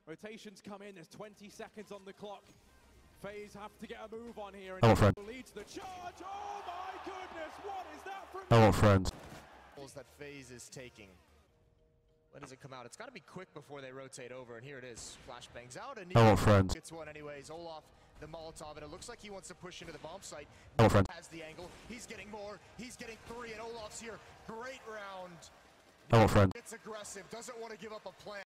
Rotations come in, there's 20 seconds on the clock. FaZe have to get a move on here. I want friends. Leads the charge. Oh my goodness, what is that from? I want friends. That FaZe is taking. When does it come out? It's got to be quick before they rotate over, and here it is. Flashbangs out, and I want friends. Gets one anyways. Olaf, the Molotov, and it looks like he wants to push into the bomb site. I want friends. Has the angle. He's getting more. He's getting 3, and Olaf's here. Great round. I want friends. It's aggressive. Doesn't want to give up a plan.